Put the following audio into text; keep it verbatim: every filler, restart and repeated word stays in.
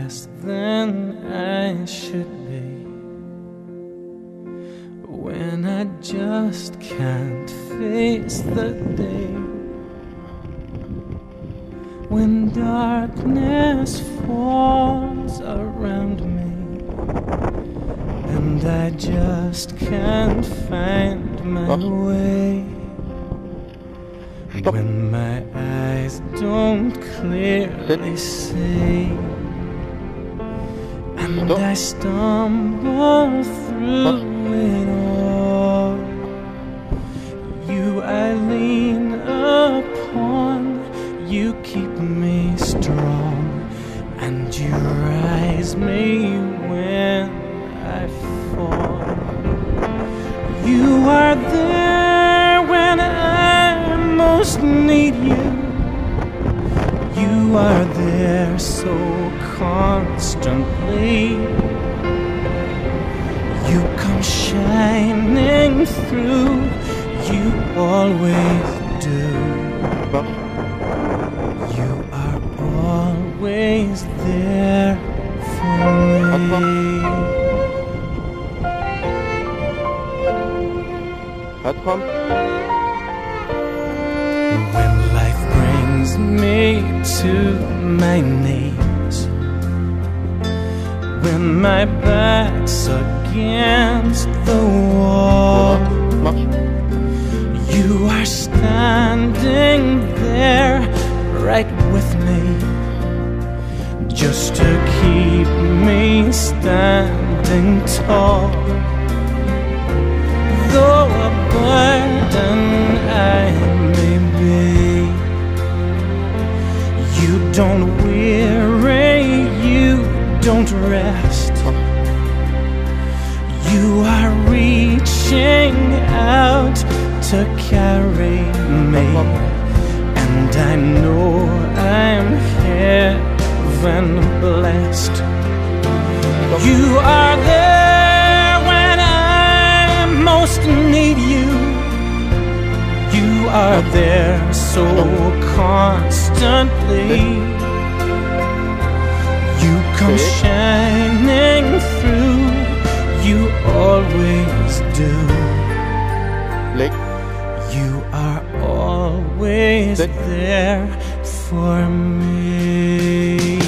less than I should be, when I just can't face the day, when darkness falls around me and I just can't find my way, when my eyes don't clearly see and I stumble through it all, you I lean upon, you keep me strong, and you rise me when I fall. You are there when I most need you. You are there so constantly. You come shining through, you always do. You are always there for me. When life brings me to my knees, when my back's against the wall, you are standing there right with me, just to keep me standing tall. Though a burden I may be, you don't weary, you don't rest. You are reaching out to carry me, and I know I'm heaven blessed. You are there when I most need you. You are there so constantly. You come shining through, you always do. You are always there for me.